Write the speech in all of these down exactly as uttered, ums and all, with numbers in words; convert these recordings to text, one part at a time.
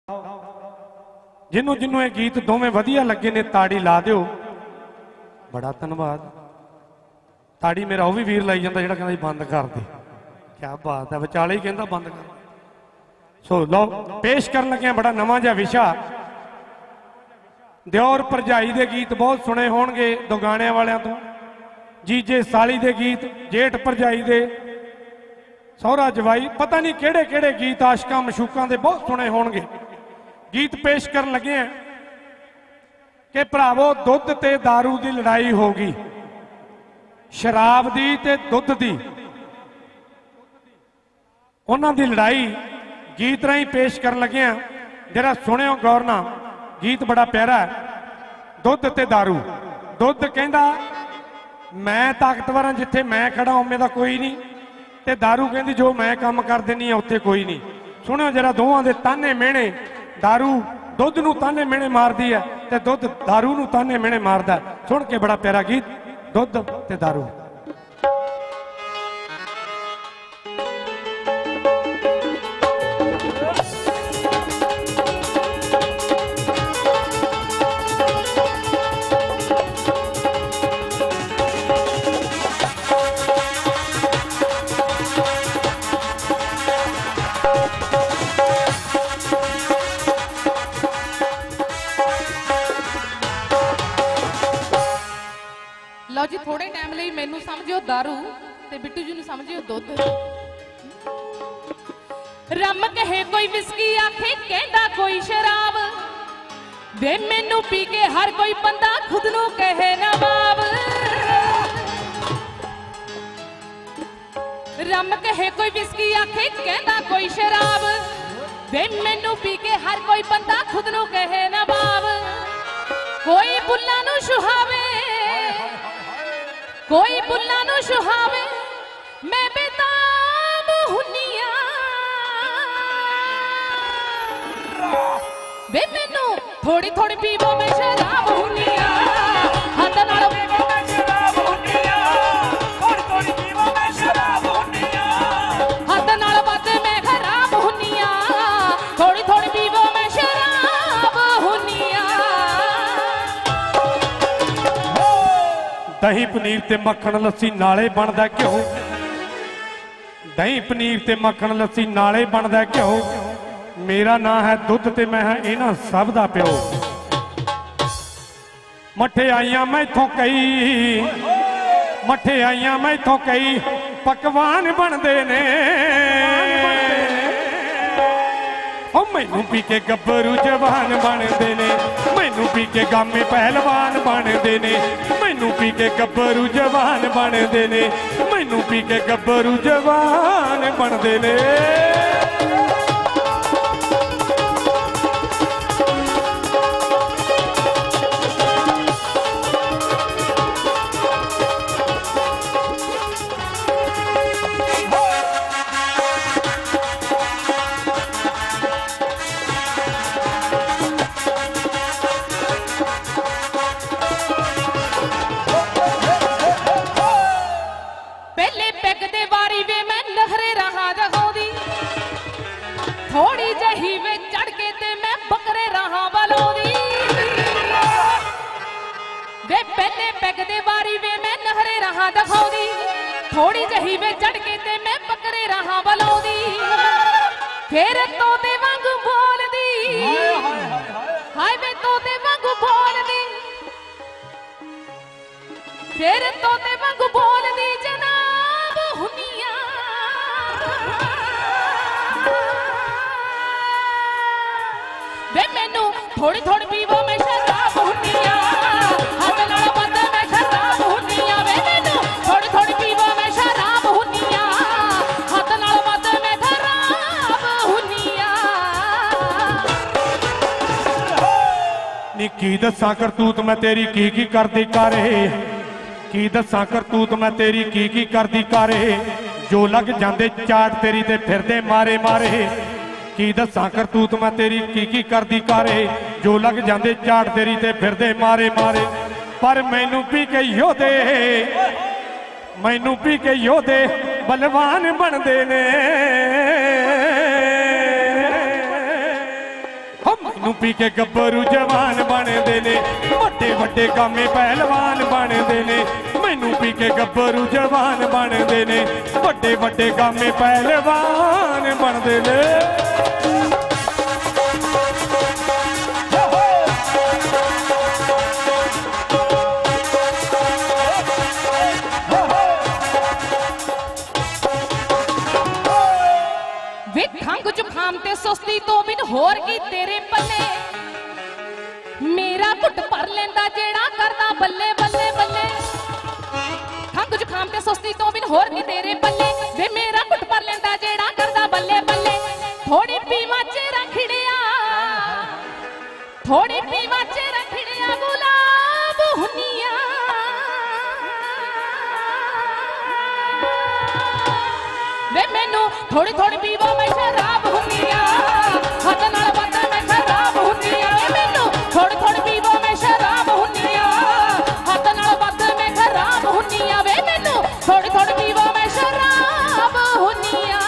जिन्हों जिन्हों ये गीत दोवें वधिया लगे ने ताड़ी ला दिओ। बड़ा धन्यवाद। ताड़ी मेरा वह भी वीर लाई जाता जिहड़ा कहंदा बंद कर दे। क्या बात है, विचाले ही कहंदा बंद कर। सो लो पेश करन लगे बड़ा नवां जिहा विशा। दिओर भरजाई दे गीत बहुत सुने होणगे दो गाणियां वालियां तो। जीजे साली दे गीत, जेठ भरजाई दे, सौहरा जवाई, पता नहीं किहड़े किहड़े गीत आशकां मशूकां दे बहुत सुने होणगे। गीत पेश करन लगे हैं कि भरावो दुध ते दारू दी लड़ाई हो गई, शराब दी ते दुध दी, उन्हां दी लड़ाई गीत राही पेश करन लगे हैं। जरा सुनियो गौर नाल, गीत बड़ा प्यारा है। दुध ते दारू। दुध कहंदा मैं ताकतवर हां, जिथे मैं खड़ा उम्मे दा कोई नहीं, ते दारू कहंदी जो मैं काम कर देनी है उत्थे कोई नहीं। सुनियो जरा दोवां दे ताने मेहणे। दारू दुध नूं ताने मेहणे मारदी है ते दुध दारू नूं ताने मेहणे मारदा है। सुन के बड़ा प्यारा गीत दुध ते दारू। लो जी थोड़े टाइम लिए मैनू समझियो दारू ते बिट्टू जी नू समझियो दुध। रम कहे कोई विस्की आखे कहंदा कोई शराब, वे मैनू पी के हर कोई बंदा खुद नू कहे नवाब। रम कहे कोई विस्की आखे कहंदा कोई शराब, वे मैनू पी के हर कोई बंदा खुद नू कहे नवाब। कोई बुल्ला नू सुहावे, कोई बुल्ला नू सुहावे, मैं बेताब हुन्निया। वे मैनू थोड़ी थोड़ी पीवो मैं शराब हुन्निया। हद नाल पीवो मैं शराब हुन्निया, थोड़ी थोड़ी पीवो मैं शराब हुन्निया। हद नाल वध मैं खराब हुन्निया, थोड़ी थोड़ी पीवो मैं शराब हुन्निया। दही पनीर ते मक्खन लस्सी नाले बनदा घ्यो। दही पनीर ते मक्खन लस्सी नाले बनदा घ्यो। मेरा नाम है दुध ते मैं है इन्हां सब दा प्यो। मठियाइयां मैथों कई, मठियाइयां मैथों कई पकवान बनदे ने। ओ मैनू पी के गब्बरू जवान बनदे ने, मैनू पी के गामे पहलवान बनदे ने, मैनू पी के गब्बरू जवान बनदे ने, मैनू पी के गब्बरू जवान बनदे ने। थोड़ी जही वे चढ़ के ते मैं बकरे रहा बलोदी। वे पहले पैग दे बारी वे मैं नहरे रहा दखौदी। थोड़ी जही वे चढ़ के ते मैं बकरे रहा बलोदी। फिर तोते वांगू बोलदी, हाय वे तोते वांगू बोलदी। फिर तोते वांगू बोलदी जनाब हुन्निया। वे मैनू थोड़ी थोड़ी पीवो मैं शराब हुन्निया। हद नाल वध मैं शराब हुन्निया। वे मैनू थोड़ी थोड़ी पीवो मैं शराब हुन्निया। हद नाल वध मैं शराब हुन्निया। नी की दस्सां करतूत मैं तेरी की की करदी कारे, की दस्सां करतूत मैं तेरी की की करदी कारे। जो लग जांदे चाट तेरी ते फिरदे मारे मारे। की दस्सां करतूत मैं तेरी की की करदी कारे। जो लग जांदे चाट तेरी ते फिरदे मारे मारे। पर मैनू पी के योधे, मैनू पी के योधे बलवान बनदे ने। मैनू पी के गब्बरू जवान बनते ने, वड्डे वड्डे कामे पहलवान बनते ने। मैनू पी के गब्बरू जवान बनते ने, वड्डे वड्डे कामे पहलवान बनते ने। खंघ जुखाम ते सुस्ती तो बिन होर की तेरे पल्ले, मेरा घुट भर लेंदा जेड़ा करदा बल्ले बल्ले बल्ले। खंघ जुखाम ते सुस्ती तो बिन होर की तेरे पल्ले, वे मेरा घुट भर लेंदा जेड़ा करदा बल्ले बल्ले। थोड़ी पीवा च रखड़िया, थोड़ी पीवा च रखड़िया गुलाब हुनिया। वे मैनू थोड़ी थोड़ी पीवो मैं शराब हुनिया, हद नाल वध मैं खराब हुनिया। मैनू थोड़ी थोड़ी पीवो मैं शराब हुनिया, हद नाल वध मैं खराब हुनिया। वे मैनू थोड़ी थोड़ी पीवो मैं शराब हुनिया।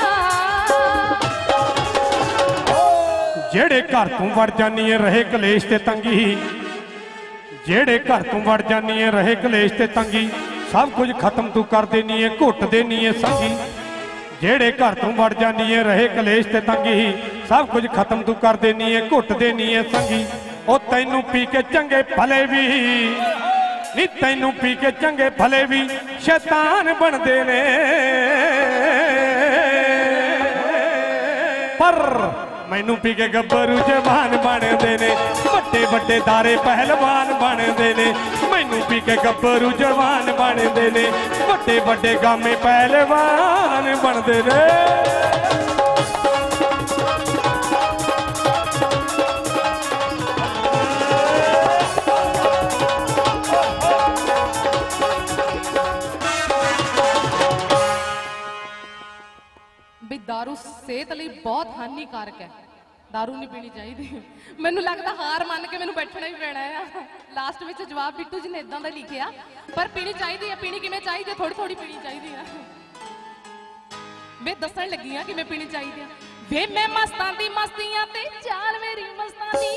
जेड़े घर तू वड़ जानी है रहे कलेश ते तंगी, जेड़े घर तू वड़ जानी है रहे कलेश ते तंगी, सब कुछ खत्म तू कर देनी है घुट देनी है संगी। जेड़े घर तू वड़ जानी है रहे कलेश ते तंगी, सब कुछ खत्म तू कर देनी है घुट देनी है संगी। ओ तैनू पी के चंगे भले भी नी, तैनू पी के चंगे भले भी शैतान बनदे ने। पर मैनू पी के गब्बरू जवान बनदे ने, वड्डे वड्डे दारे पहलवान बनदे ने। मैनू पी के गब्बरू जवान बनदे ने, वड्डे वड्डे गामे पहलवान बनदे ने। भी दारू सेहत लई बहुत हानिकारक है, दारू नहीं पीनी चाहिए। मैनू लगता हार मान के मैनू बैठना ही पैना है। लास्ट में जवाब बिट्टू जी ने इदां दा लिखिया, पर पीनी चाहिए है। पीनी किवें चाहिए, थोड़ी थोड़ी पीनी चाहिए है। मैं दसन लगी हाँ किवें पीनी चाहिए। वे मैं मस्तां दी मस्तियां ते चाल मेरी मस्तानी,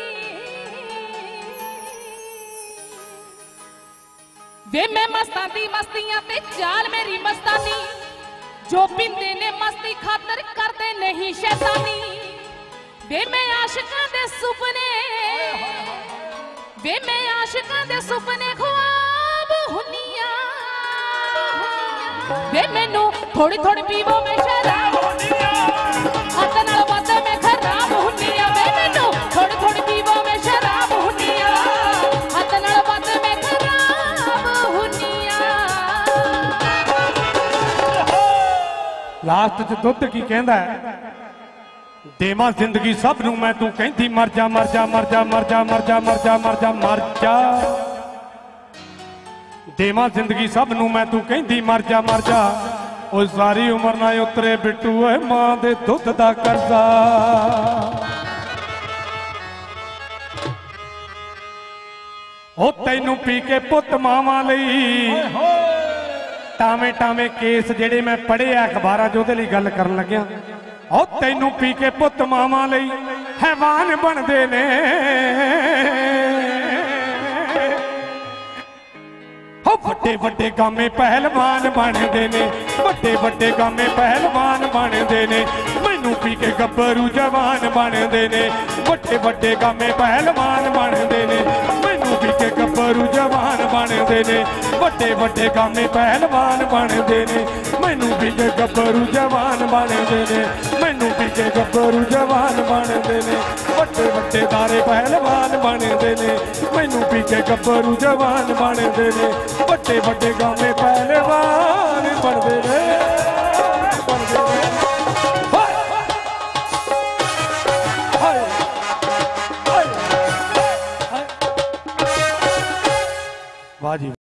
वे मैं मस्तां दी मस्तियां ते चाल मेरी मस्तानी। जो पिंदे ने मस्ती खातर करते नहीं शैतानी। वे मैं आशिकां दे सुपने, वे मैं आशिकां दे सुपने ख्वाब हुनिया। वे मैनू थोड़ी थोड़ी पीवो मैं शराब हुनिया, हद नाल वध मैं खराब हुनिया। वे मैनू थोड़ी थोड़ी पीवो मैं शराब हुनिया, हद नाल वध मैं खराब हुनिया। लास्ट च दुध की कहंदा है, देवा जिंदगी सब नू मैं तू कहती मर जा मर जा मर जा मर जा मर जा मर जा मर जा मर जा। देवा जिंदगी सब नू मैं तू कहती मर जा मर जा। ओ सारी उम्र ना उतरे बिट्टू है मां दे दुध दा करजा। ओ तैनू पी के पुत मावां लई टावे टावे केस जेड़े मैं पढ़े अखबारां च ओहदे लई गल करन लग्या। ओ तैनू पी के पुत मावां लई हैवान बनदे ने। ओ वड्डे वड्डे गामे पहलवान बनदे ने, वड्डे वड्डे गामे पहलवान बनदे ने। मैनू पी के गब्बरू जवान बनदे ने, वड्डे वड्डे गामे पहलवान बनदे ने। मैनू पी के गब्बरू जवान बनदे ने, वड्डे वड्डे गामे पहलवान बनदे ने। मैनू पी के गब्बरू जवान बनदे ने, मैनू पी के गब्बरू जवान बनदे ने। वड्डे वड्डे दारे पहलवान बनदे ने, मैनू पी के गब्बरू जवान बनदे ने। वड्डे वड्डे गामे पहलवान बनदे ने, बनदे ने। वाह जी।